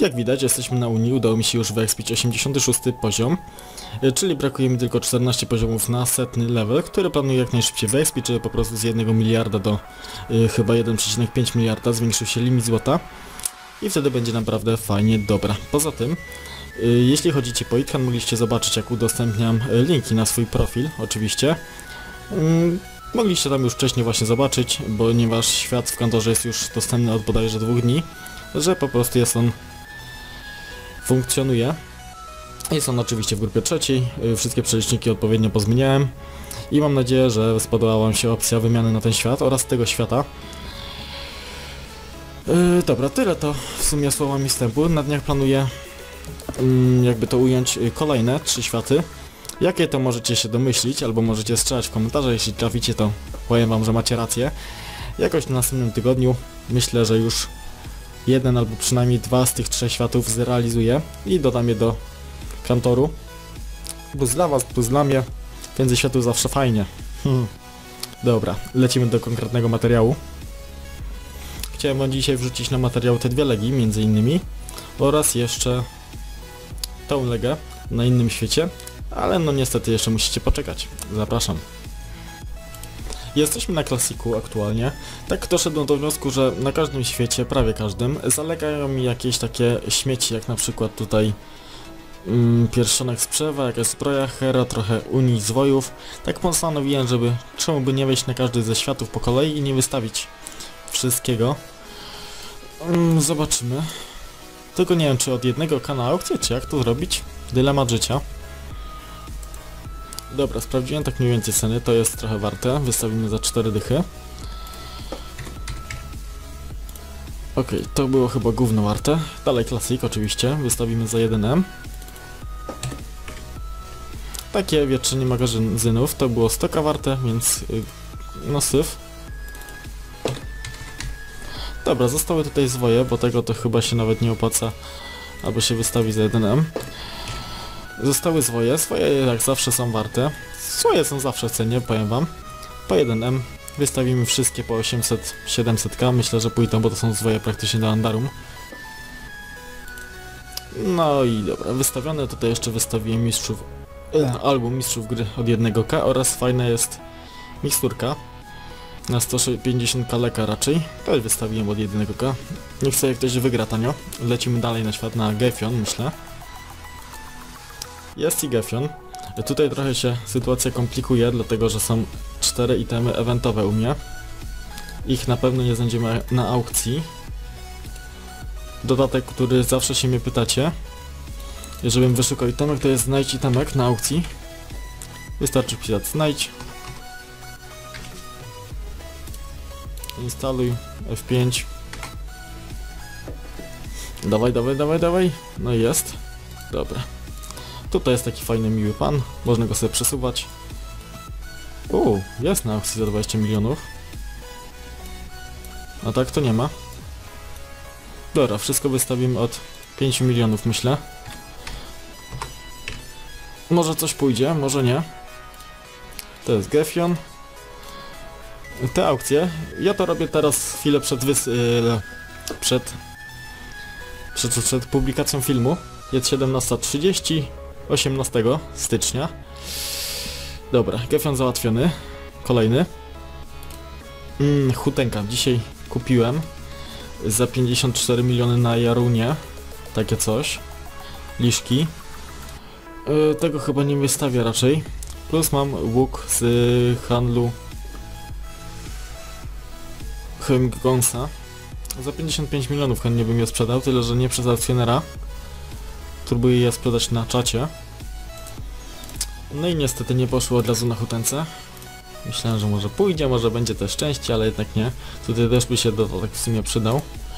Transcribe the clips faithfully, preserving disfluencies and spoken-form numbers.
Jak widać, jesteśmy na Unii, udało mi się już wyekspić osiemdziesiąty szósty poziom, czyli brakuje mi tylko czternaście poziomów na setny level, który planuję jak najszybciej wyekspić, żeby po prostu z jednego miliarda do y, chyba jeden przecinek pięć miliarda zwiększył się limit złota i wtedy będzie naprawdę fajnie dobra. Poza tym, y, jeśli chodzicie po Itcan, mogliście zobaczyć, jak udostępniam linki na swój profil, oczywiście. Y, mogliście tam już wcześniej właśnie zobaczyć, ponieważ świat w kantorze jest już dostępny od bodajże dwóch dni, że po prostu jest on funkcjonuje. Jest on oczywiście w grupie trzeciej, wszystkie przeliczniki odpowiednio pozmieniałem i mam nadzieję, że spodobała Wam się opcja wymiany na ten świat oraz tego świata. Yy, dobra, tyle to w sumie słowami wstępu. Na dniach planuję, yy, jakby to ująć, yy, kolejne trzy światy. Jakie to możecie się domyślić, albo możecie strzelać w komentarzach, jeśli traficie, to powiem Wam, że macie rację. Jakoś w następnym tygodniu myślę, że już jeden albo przynajmniej dwa z tych trzech światów zrealizuję i dodam je do kantoru. Plus dla Was, plus dla mnie. Więcej światów zawsze fajnie. Hmm. Dobra, lecimy do konkretnego materiału. Chciałem Wam dzisiaj wrzucić na materiał te dwie legi, między innymi, oraz jeszcze tą legę na innym świecie, ale no niestety jeszcze musicie poczekać. Zapraszam. Jesteśmy na klasiku aktualnie. Tak doszedłem do wniosku, że na każdym świecie, prawie każdym, zalegają mi jakieś takie śmieci, jak na przykład tutaj mm, pierścionek z Przewa, jakaś zbroja Hera, trochę Unii zwojów. Tak postanowiłem, żeby czemu by nie wejść na każdy ze światów po kolei i nie wystawić wszystkiego. Mm, zobaczymy. Tylko nie wiem, czy od jednego kanału aukcję, czy jak to zrobić. Dylemat życia. Dobra, sprawdziłem tak mniej więcej ceny, to jest trochę warte, wystawimy za cztery dychy. Okej, okay, to było chyba gówno warte. Dalej klasik oczywiście, wystawimy za jeden M. Takie wietrzenie magazynów, to było sto ka warte, więc yy, no syf. Dobra, zostały tutaj zwoje, bo tego to chyba się nawet nie opłaca, albo się wystawi za jeden M. Zostały zwoje, swoje jak zawsze są warte. Swoje są zawsze w cenie, powiem Wam. Po jeden M wystawimy wszystkie po osiemset siedemset ka. Myślę, że pójdą, bo to są zwoje praktycznie do Andarum. No i dobra, wystawione. Tutaj jeszcze wystawiłem mistrzów, e, album mistrzów gry od jednego ka oraz fajna jest miksturka na sto pięćdziesiąt ka leka raczej. Też wystawiłem od jednego ka. Niech sobie ktoś wygra tanio. Lecimy dalej na świat, na Gefion, myślę. Jest i Gefion. Tutaj trochę się sytuacja komplikuje, dlatego że są cztery itemy eventowe u mnie. Ich na pewno nie znajdziemy na aukcji. Dodatek, który zawsze się mnie pytacie, żebym wyszukał itemek, to jest znajdź itemek na aukcji. Wystarczy wpisać znajdź. Instaluj F pięć. Dawaj, dawaj, dawaj, dawaj. No i jest. Dobra. Tutaj jest taki fajny, miły pan, można go sobie przesuwać. Uuu, jest na aukcji za dwadzieścia milionów. A tak to nie ma. Dobra, wszystko wystawimy od pięciu milionów, myślę. Może coś pójdzie, może nie. To jest Gefion. Te aukcje, ja to robię teraz chwilę przed wys... Yy, przed, przed, przed publikacją filmu. Jest siedemnasta trzydzieści. osiemnastego stycznia. Dobra, Gefion załatwiony. Kolejny. Mm, hutenka. Dzisiaj kupiłem za pięćdziesiąt cztery miliony na Jarunie. Takie coś. Liszki. Yy, tego chyba nie wystawię raczej. Plus mam łuk z yy, handlu Hemgonsa. Za pięćdziesiąt pięć milionów chętnie bym je sprzedał, tyle że nie przez aukcjonera. Próbuję je sprzedać na czacie. No i niestety nie poszło od razu na hutence. Myślałem, że może pójdzie, może będzie też szczęście, ale jednak nie. Tutaj też by się dodatek w sumie przydał.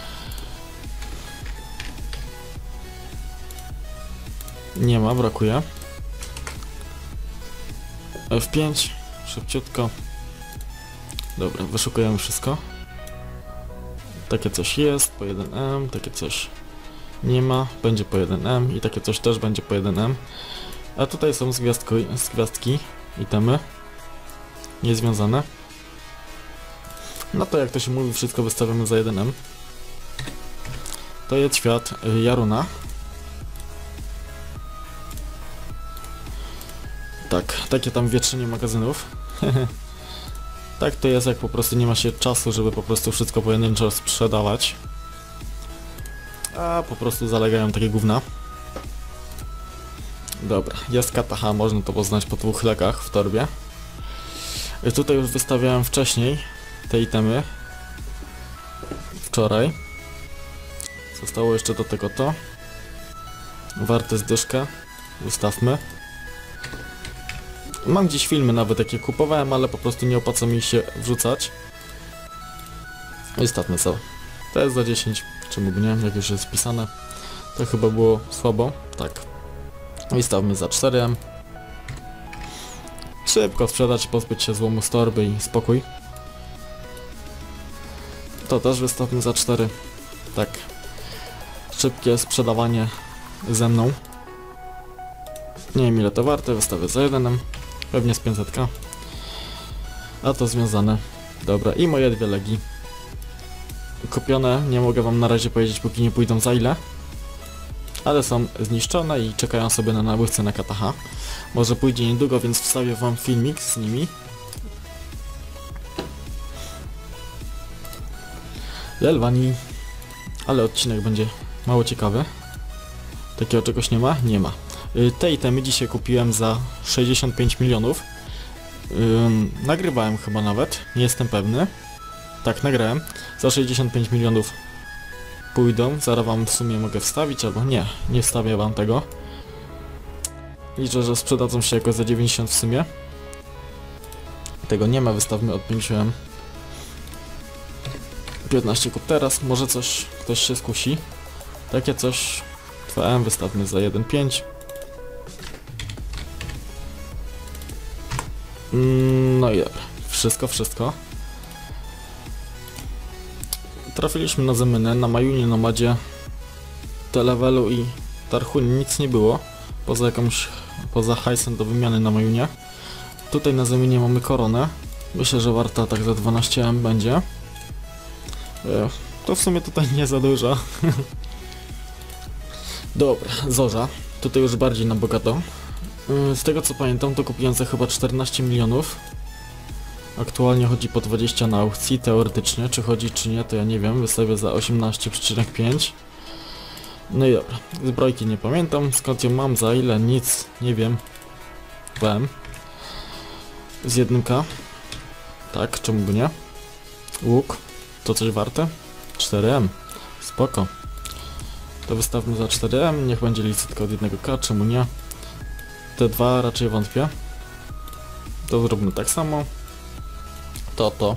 Nie ma, brakuje. F pięć, szybciutko. Dobra, wyszukujemy wszystko. Takie coś jest, po jeden M, takie coś nie ma, będzie po jeden M i takie coś też będzie po jeden M. A tutaj są z, gwiazdko, z gwiazdki, itemy niezwiązane. No to jak to się mówi, wszystko wystawiamy za jeden M. To jest świat y, Jaruna. Tak, takie tam wietrzenie magazynów. Tak to jest, jak po prostu nie ma się czasu, żeby po prostu wszystko pojedynczo sprzedawać. A po prostu zalegają takie gówna. Dobra, jest kataha, można to poznać po dwóch lekach w torbie. I tutaj już wystawiałem wcześniej te itemy. Wczoraj. Zostało jeszcze do tego to. Warte zdyszkę. Wystawmy. Mam gdzieś filmy nawet, jakie kupowałem, ale po prostu nie opłaca mi się wrzucać. Wystawmy co. To jest za dziesięć. Czemu by nie? Jak już jest wpisane. To chyba było słabo. Tak. Wystawmy za cztery M. Szybko sprzedać, pozbyć się złomu z torby i spokój. To też wystawmy za cztery. Tak. Szybkie sprzedawanie ze mną. Nie wiem ile to warte, wystawię za jeden M. Pewnie z pięćset K. A to związane. Dobra, i moje dwie legi. Kupione, nie mogę wam na razie powiedzieć, póki nie pójdą za ile. Ale są zniszczone i czekają sobie na nabywcę na kataha. Może pójdzie niedługo, więc wstawię wam filmik z nimi. Lelwani. Ale odcinek będzie mało ciekawy. Takiego czegoś nie ma? Nie ma. Yy, te itemy dzisiaj kupiłem za sześćdziesiąt pięć milionów. Yy, nagrywałem chyba nawet, nie jestem pewny. Tak, nagrałem. Za sześćdziesiąt pięć milionów pójdą. Zaraz wam w sumie mogę wstawić, albo nie, nie wstawię wam tego. Liczę, że sprzedadzą się jakoś za dziewięćdziesiąt w sumie. Tego nie ma, wystawmy od pięć M. piętnaście kup teraz, może coś, ktoś się skusi. Takie coś, dwa M wystawmy za jeden przecinek pięć. Mm, no i dobra, wszystko, wszystko. Trafiliśmy na Zemynę, na Majunie, Nomadzie, Telewelu i Tarhunie nic nie było. Poza jakąś, poza hajsem do wymiany na Majunie. Tutaj na Zemynie mamy koronę. Myślę, że warta tak za dwanaście M będzie. E, to w sumie tutaj nie za dużo. Dobra, Zorza. Tutaj już bardziej na bogato. E, z tego co pamiętam, to kupiłem za chyba czternaście milionów. Aktualnie chodzi po dwadzieścia na aukcji, teoretycznie. Czy chodzi, czy nie, to ja nie wiem. Wystawię za osiemnaście przecinek pięć. No i dobra. Zbrojki nie pamiętam. Skąd ją mam, za ile, nic, nie wiem. dwa M. Z jednym K. Tak, czemu by nie? Łuk. To coś warte? cztery M. Spoko. To wystawmy za cztery M. Niech będzie licytka od jednego K, czemu nie? Te dwa raczej wątpię. To zróbmy tak samo. To, to.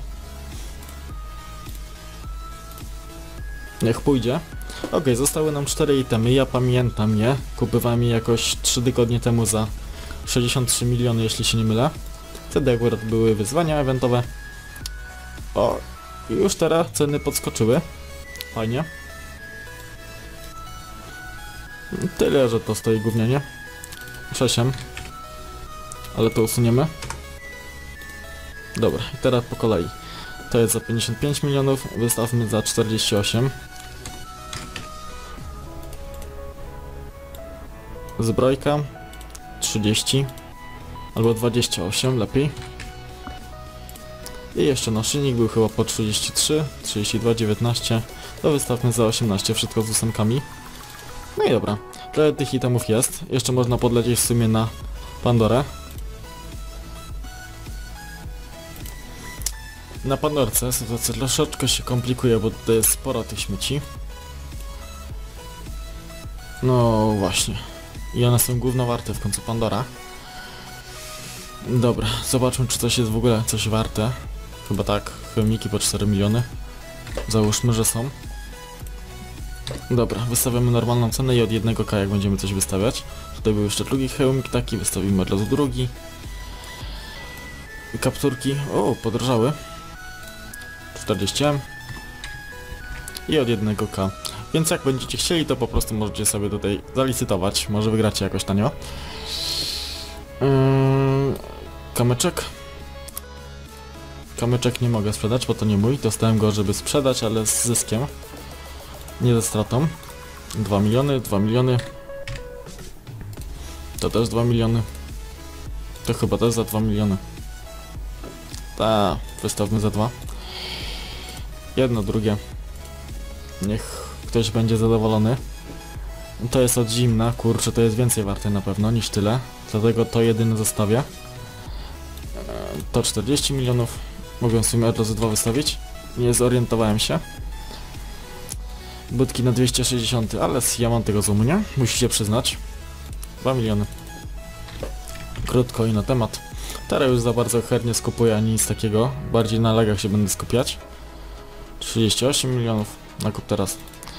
Niech pójdzie. Ok, zostały nam cztery itemy, ja pamiętam je. Kupowałem je jakoś trzy tygodnie temu za sześćdziesiąt trzy miliony, jeśli się nie mylę. Wtedy akurat były wyzwania eventowe. O, już teraz ceny podskoczyły. Fajnie. Tyle, że to stoi gównianie. sześć M. Ale to usuniemy. Dobra, i teraz po kolei. To jest za pięćdziesiąt pięć milionów, wystawmy za czterdzieści osiem. Zbrojka trzydzieści albo dwadzieścia osiem, lepiej. I jeszcze naszyjnik był chyba po trzydzieści trzy, trzydzieści dwa, dziewiętnaście. To wystawmy za osiemnaście, wszystko z ósemkami. No i dobra, tyle tych itemów jest. Jeszcze można podlecieć w sumie na Pandorę. Na Pandorce sytuacja troszeczkę się komplikuje, bo tutaj jest sporo tych śmieci. No właśnie. I one są gówno warte w końcu Pandora. Dobra, zobaczmy czy coś jest w ogóle coś warte. Chyba tak, chomiki po cztery miliony. Załóżmy, że są. Dobra, wystawiamy normalną cenę i od jednego K jak będziemy coś wystawiać. Tutaj był jeszcze drugi hełmik taki, wystawimy od razu drugi. I kapturki, o, podrożały. czterdzieści M. I od jednego K. Więc jak będziecie chcieli, to po prostu możecie sobie tutaj zalicytować. Może wygracie jakoś tanio. Yy, kamyczek. Kamyczek nie mogę sprzedać, bo to nie mój. Dostałem go, żeby sprzedać, ale z zyskiem. Nie ze stratą. dwa miliony, dwa miliony. To też dwa miliony. To chyba też za dwa miliony. Ta, wystawmy za dwa. Jedno, drugie. Niech ktoś będzie zadowolony. To jest od zimna, kurczę, to jest więcej warte na pewno niż tyle. Dlatego to jedyne zostawię. To czterdzieści milionów. Mogę w sumie od razu dwa wystawić. Nie zorientowałem się. Budki na dwieście sześćdziesiąt, ale ja mam tego złomu, nie? Musicie przyznać. dwa miliony. Krótko i na temat. Teraz już za bardzo chętnie skupuję ani nic takiego. Bardziej na legach się będę skupiać. trzydzieści osiem milionów. Nakup teraz.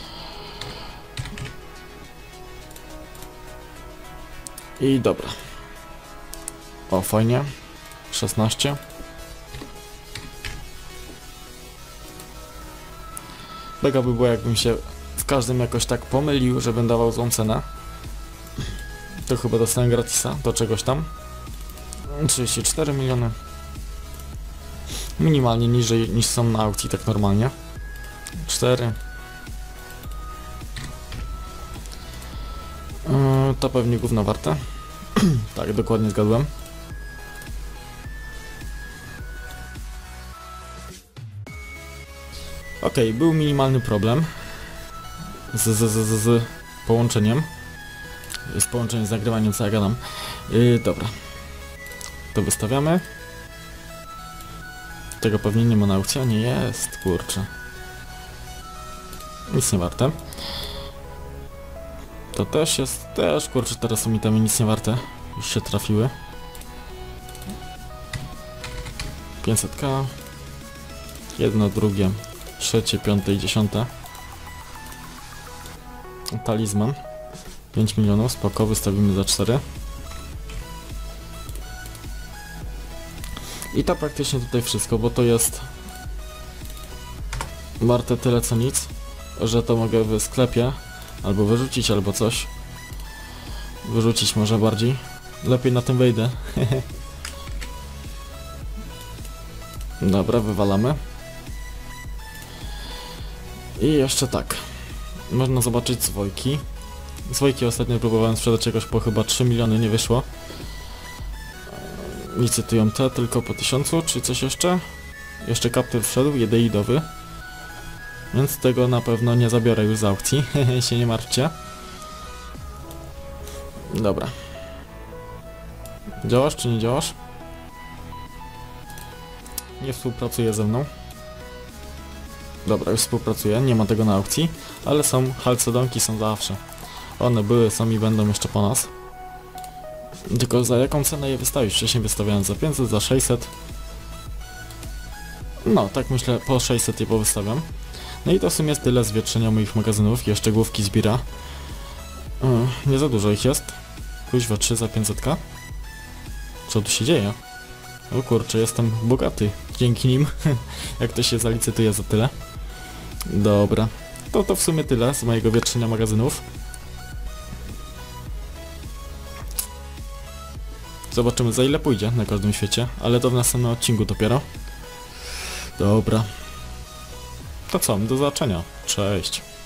I dobra. O, fajnie. szesnaście. Mega by było, jakbym się w każdym jakoś tak pomylił, żebym dawał złą cenę. To chyba dostałem gratisa do czegoś tam. trzydzieści cztery miliony. Minimalnie niżej niż są na aukcji, tak normalnie. cztery. Yy, to pewnie gówno warte. Tak, dokładnie zgadłem. Okej, okay, był minimalny problem z, z, z, z, z połączeniem. Z połączeniem z nagrywaniem, co ja gadam. Yy, dobra. To wystawiamy. Tego pewnie nie ma na aukcji, a nie jest, kurczę. Nic nie warte. To też jest, też kurczę, teraz są mi tam nic nie warte. Już się trafiły. pięćset ka. Jedno, drugie, trzecie, piąte i dziesiąte. Talizman. pięć milionów, spoko, wystawimy za cztery. I to praktycznie tutaj wszystko, bo to jest warte tyle co nic, że to mogę w sklepie albo wyrzucić, albo coś. Wyrzucić może bardziej. Lepiej na tym wejdę. Dobra, wywalamy. I jeszcze tak. Można zobaczyć zwojki. Zwojki ostatnio próbowałem sprzedać jakoś po chyba trzy miliony, nie wyszło. Licytują te tylko po tysiącu, czy coś jeszcze? Jeszcze kaptur wszedł, jedeidowy. Więc tego na pewno nie zabiorę już z aukcji, się nie martwcie. Dobra. Działasz czy nie działasz? Nie współpracuje ze mną. Dobra, już współpracuję, nie ma tego na aukcji, ale są, halcedonki są zawsze. One były, są i będą jeszcze po nas. Tylko za jaką cenę je wystawić? Wcześniej wystawiałem za pięćset, za sześćset. No, tak myślę, po sześćset je powystawiam. No i to w sumie jest tyle z wietrzenia moich magazynów. Jeszcze główki zbira. Yy, nie za dużo ich jest. Kuźwa, trzy za pięćset ka. Co tu się dzieje? O kurczę, jestem bogaty dzięki nim. Jak to się zalicytuje za tyle. Dobra. To to w sumie tyle z mojego wietrzenia magazynów. Zobaczymy, za ile pójdzie na każdym świecie, ale to w następnym odcinku dopiero. Dobra. To co, do zobaczenia. Cześć.